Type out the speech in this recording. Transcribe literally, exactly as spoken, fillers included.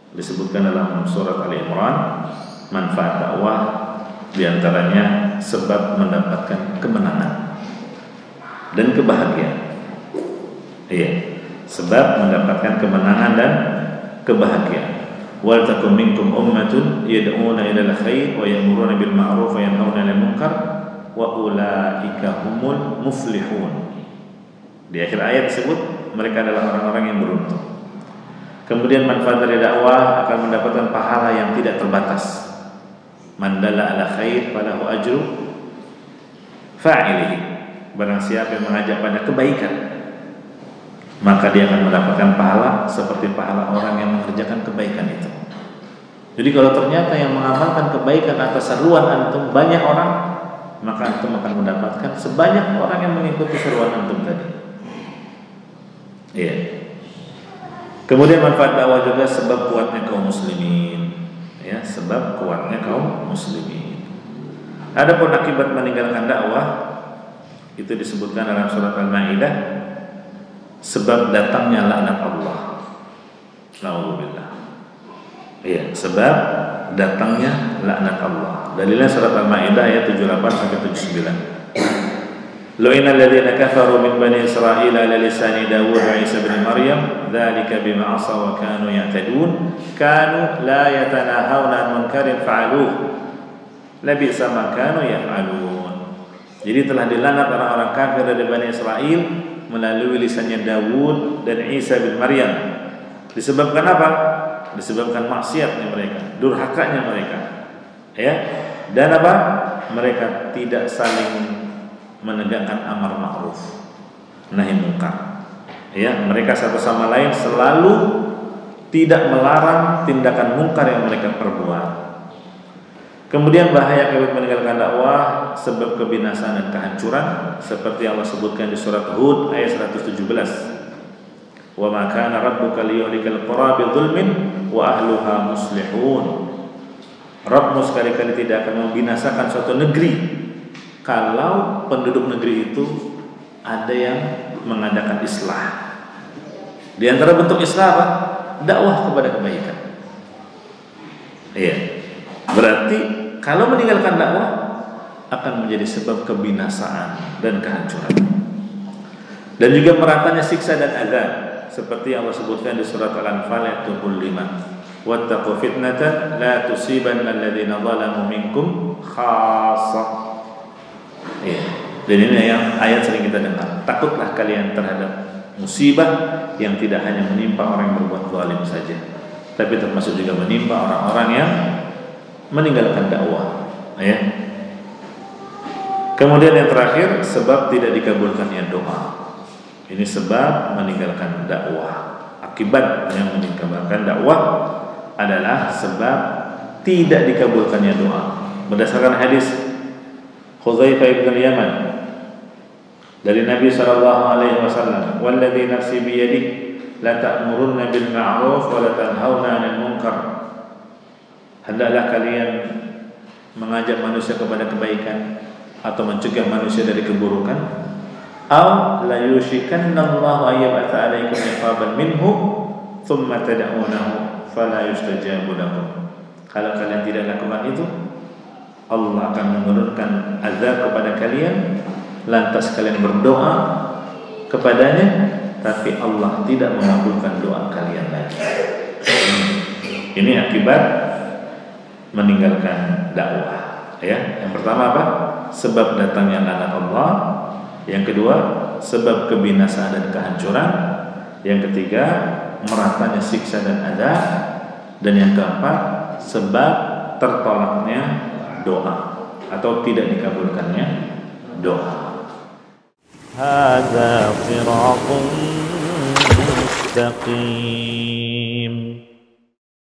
disebutkan dalam surat Ali Imran, manfaat dakwah diantaranya sebab mendapatkan kemenangan dan kebahagiaan. Iya, sebab mendapatkan kemenangan dan kebahagiaan. Wal takum minkum ummatun yad'una ilal khair wa ya'muruna bil ma'ruf wa yanhauna 'anil munkar wa ulaika humul muflihun. Di akhir ayat disebut mereka adalah orang-orang yang beruntung. Kemudian manfaat dari dakwah akan mendapatkan pahala yang tidak terbatas. Man dalla ala khair falahu ajru fa'ilihi. Barang siapa yang mengajak pada kebaikan, maka dia akan mendapatkan pahala seperti pahala orang yang mengerjakan kebaikan itu. Jadi kalau ternyata yang mengamalkan kebaikan atas seruan antum banyak orang, maka antum akan mendapatkan sebanyak orang yang mengikuti seruan antum tadi. Iya. Kemudian manfaat dakwah juga sebab kuatnya kaum muslimin, ya, sebab kuatnya kaum muslimin. Adapun akibat meninggalkan dakwah itu disebutkan dalam surat Al-Maidah, sebab datangnya laknat Allah. Nauzubillah. Iya, sebab datangnya laknat Allah. Dalilnya surat Al-Maidah ayat tujuh puluh delapan sampai tujuh puluh sembilan. Lu'inal ladzina kafaru min bani Israil ala lisani Dawud wa Isa bin Maryam, dzalika bima asaw wa kanu ya'tadun, kanu la yatanahawna 'an munkarin fa'aluhu, labisa ma kanu yaf'alun. Jadi telah dilaknat orang-orang kafir dari Bani Israel melalui lisannya Dawud dan Isa bin Maryam. Disebabkan apa? Disebabkan maksiatnya mereka, durhakanya mereka, ya. Dan apa? Mereka tidak saling menegakkan amar ma'ruf nahi munkar. Ya, mereka satu sama lain selalu tidak melarang tindakan munkar yang mereka perbuat. Kemudian bahaya akibat meninggalkan dakwah sebab kebinasaan dan kehancuran seperti Allah sebutkan di surat Hud ayat seratus tujuh belas. Wa ma kana rabbuka liyuhlikal qura bidzulmin wa ahluha muslihun. Rabbmu sekali-kali tidak akan membinasakan suatu negeri kalau penduduk negeri itu ada yang mengadakan islah. Di antara bentuk islah apa? Dakwah kepada kebaikan. Iya. Berarti kalau meninggalkan dakwah akan menjadi sebab kebinasaan dan kehancuran. Dan juga meratanya siksa dan azab seperti yang Allah sebutkan di surat Al-Anfal ayat dua puluh lima. Wattaqu fitnatan la tusibanna alladziina zalamu minkum khassah. Ya. Dan ini yang ayat sering kita dengar. Takutlah kalian terhadap musibah yang tidak hanya menimpa orang yang berbuat zalim saja, tapi termasuk juga menimpa orang-orang yang meninggalkan dakwah. Ya. Kemudian yang terakhir, sebab tidak dikabulkannya doa. Ini sebab meninggalkan dakwah. Akibat yang meninggalkan dakwah adalah sebab tidak dikabulkannya doa. Berdasarkan hadis Hudzaifah bin Yaman dari Nabi sallallahu alaihi wasallam, "Walladzi nafsi bi yadihi la ta'murunna bil ma'ruf wa la tanhauna 'anil munkar." Hendaklah kalian mengajak manusia kepada kebaikan atau mencegah manusia dari keburukan, aw la yushikanna Allahu ayyab'atha 'alaikum iqaban minhu thumma tad'unahu fala yustajabu lakum. Kalau kalian tidak lakukan itu, Allah akan menurunkan azab kepada kalian, lantas kalian berdoa kepadanya, tapi Allah tidak mengabulkan doa kalian lagi. Ini akibat meninggalkan dakwah. Ya, yang pertama apa? Sebab datangnya laknat Allah. Yang kedua, sebab kebinasaan dan kehancuran. Yang ketiga, meratanya siksa dan azab. Dan yang keempat, sebab tertolaknya doa atau tidak dikabulkannya doa. Hadza sirathun mustaqim.